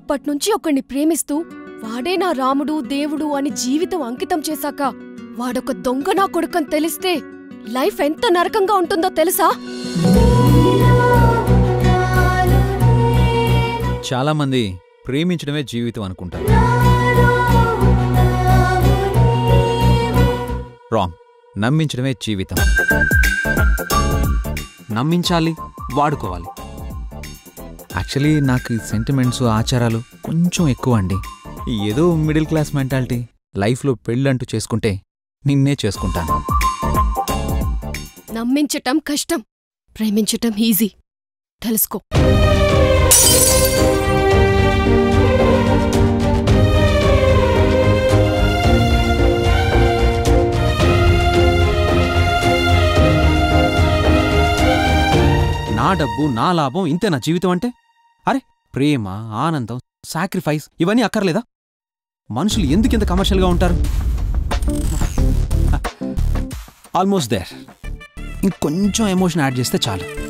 అప్పట్నుంచి ఒకణ్ణి ప్రేమిస్తూ వాడే నా రాముడు దేవుడు అని జీవితం అంకితం చేశాక వాడొక దొంగ నా కొడుకని తెలిస్తే లైఫ్ ఎంత నరకంగా ఉంటుందో తెలుసా? చాలా మంది ప్రేమించడమే జీవితం అనుకుంటారు. రాంగ్. నమ్మించడమే జీవితం. నమ్మించాలి, వాడుకోవాలి. యాక్చువల్లీ నాకు ఈ సెంటిమెంట్స్, ఆచారాలు కొంచెం ఎక్కువ అండి. ఏదో మిడిల్ క్లాస్ మెంటాలిటీ. లైఫ్లో పెళ్ళంటూ చేసుకుంటే నిన్నే చేసుకుంటాను. నమ్మించటం కష్టం, ప్రేమించటం ఈజీ. తెలుసుకో. నా డబ్బు, నా లాభం, ఇంతే నా జీవితం అంటే? అరే, ప్రేమ, ఆనందం, సాక్రిఫైస్ ఇవన్నీ అక్కర్లేదా? మనుషులు ఎందుకింత కమర్షియల్గా ఉంటారు? Almost there. ఇంకొంచెం ఎమోషన్ యాడ్ చేస్తే చాలు.